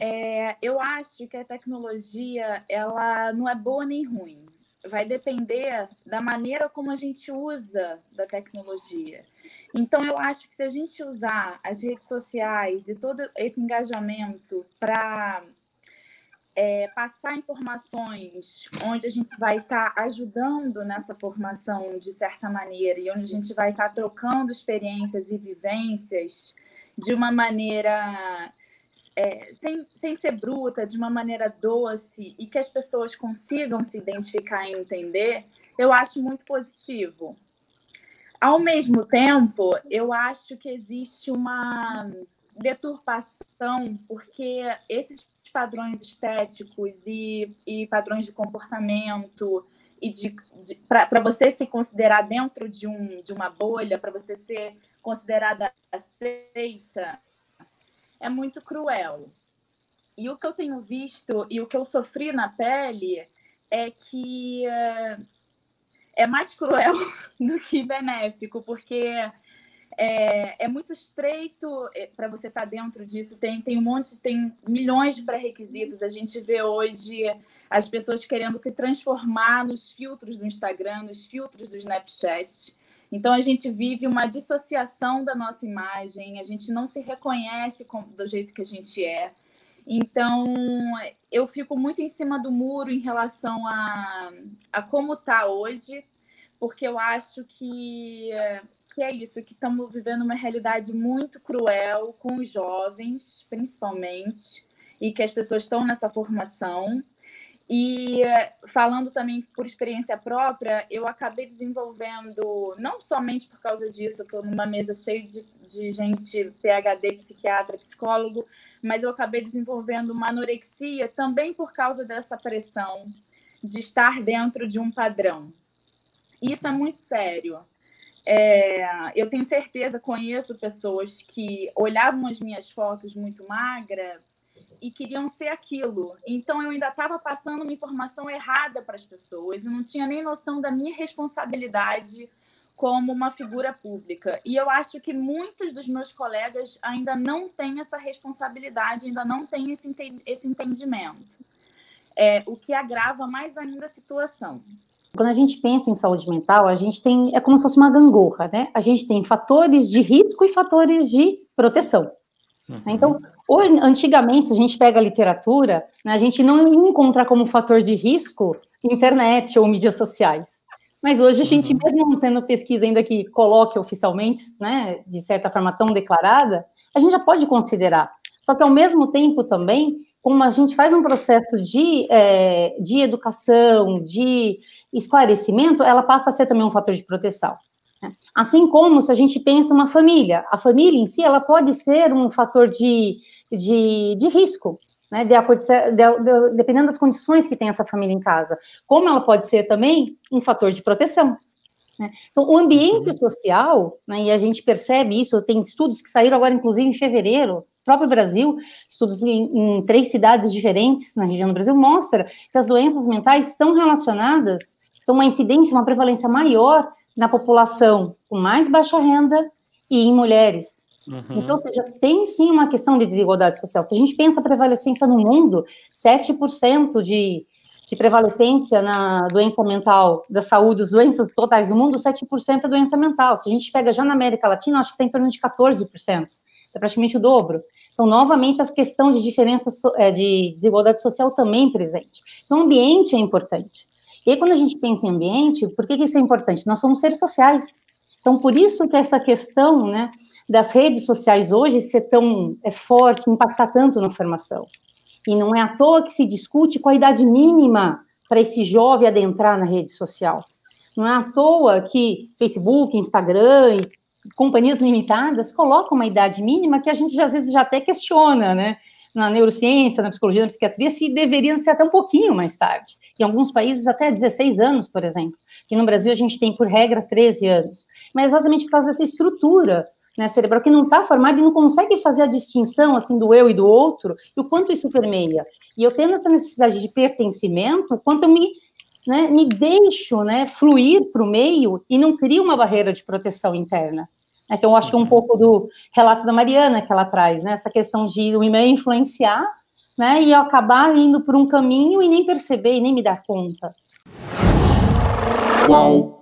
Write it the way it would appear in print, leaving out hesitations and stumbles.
Eu acho que a tecnologia, ela não é boa nem ruim. Vai depender da maneira como a gente usa da tecnologia. Então, eu acho que se a gente usar as redes sociais e todo esse engajamento para passar informações onde a gente vai estar ajudando nessa formação de certa maneira e onde a gente vai estar trocando experiências e vivências de uma maneira sem ser bruta, de uma maneira doce e que as pessoas consigam se identificar e entender, eu acho muito positivo. Ao mesmo tempo, eu acho que existe uma deturpação, porque esses padrões estéticos e padrões de comportamento e para você se considerar dentro de uma bolha, para você ser considerada aceita, é muito cruel. E o que eu tenho visto e o que eu sofri na pele é que é mais cruel do que benéfico, porque é muito estreito para você estar dentro disso. Tem milhões de pré-requisitos. A gente vê hoje as pessoas querendo se transformar nos filtros do Instagram, nos filtros do Snapchat. Então, a gente vive uma dissociação da nossa imagem, a gente não se reconhece do jeito que a gente é. Então, eu fico muito em cima do muro em relação a como está hoje, porque eu acho que é isso, que estamos vivendo uma realidade muito cruel com os jovens, principalmente, e que as pessoas estão nessa formação. E falando também por experiência própria, eu acabei desenvolvendo, não somente por causa disso, eu estou numa mesa cheia de gente, PhD, psiquiatra, psicólogo, mas eu acabei desenvolvendo uma anorexia também por causa dessa pressão de estar dentro de um padrão. Isso é muito sério. Eu tenho certeza, conheço pessoas que olhavam as minhas fotos muito magra e queriam ser aquilo. Então, eu ainda estava passando uma informação errada para as pessoas e não tinha nem noção da minha responsabilidade como uma figura pública. E eu acho que muitos dos meus colegas ainda não têm essa responsabilidade, ainda não têm esse entendimento, o que agrava mais ainda a situação. Quando a gente pensa em saúde mental, a gente tem, é como se fosse uma gangorra, né? A gente tem fatores de risco e fatores de proteção. Então, antigamente, se a gente pega a literatura, né, a gente não encontra como fator de risco internet ou mídias sociais. Mas hoje a gente, mesmo não tendo pesquisa ainda que coloque oficialmente, né, de certa forma tão declarada, a gente já pode considerar. Só que, ao mesmo tempo, também, como a gente faz um processo de educação, de esclarecimento, ela passa a ser também um fator de proteção. Assim como se a gente pensa uma família, a família em si, ela pode ser um fator de risco, né, dependendo das condições que tem essa família em casa, como ela pode ser também um fator de proteção. Né? Então, o ambiente social, né, e a gente percebe isso, tem estudos que saíram agora, inclusive, em fevereiro, no próprio Brasil, estudos em 3 cidades diferentes na região do Brasil, mostra que as doenças mentais estão relacionadas, então uma incidência, uma prevalência maior na população com mais baixa renda e em mulheres. Então, ou seja, tem sim uma questão de desigualdade social. Se a gente pensa a prevalecência no mundo, 7% de prevalecência na doença mental, da saúde, as doenças totais do mundo, 7% é doença mental. Se a gente pega já na América Latina, acho que está em torno de 14%, é praticamente o dobro. Então, novamente, a questão de diferença, de desigualdade social também presente. Então, o ambiente é importante. E aí, quando a gente pensa em ambiente, por que isso é importante? Nós somos seres sociais. Então, por isso que essa questão, né, das redes sociais hoje ser tão forte, impactar tanto na formação. E não é à toa que se discute qual a idade mínima para esse jovem adentrar na rede social. Não é à toa que Facebook, Instagram e companhias limitadas colocam uma idade mínima que a gente, às vezes, já até questiona, né? Na neurociência, na psicologia, na psiquiatria, se deveriam ser até um pouquinho mais tarde. Em alguns países, até 16 anos, por exemplo. Que no Brasil, a gente tem, por regra, 13 anos. Mas exatamente por causa dessa estrutura, né, cerebral, que não está formada e não consegue fazer a distinção, assim, do eu e do outro, e o quanto isso permeia. E eu tendo essa necessidade de pertencimento, o quanto eu me deixo, né, fluir para o meio e não crio uma barreira de proteção interna. Que eu acho que é um pouco do relato da Mariana que ela traz, né? Essa questão de o e-mail influenciar, né? E eu acabar indo por um caminho e nem perceber e nem me dar conta. Qual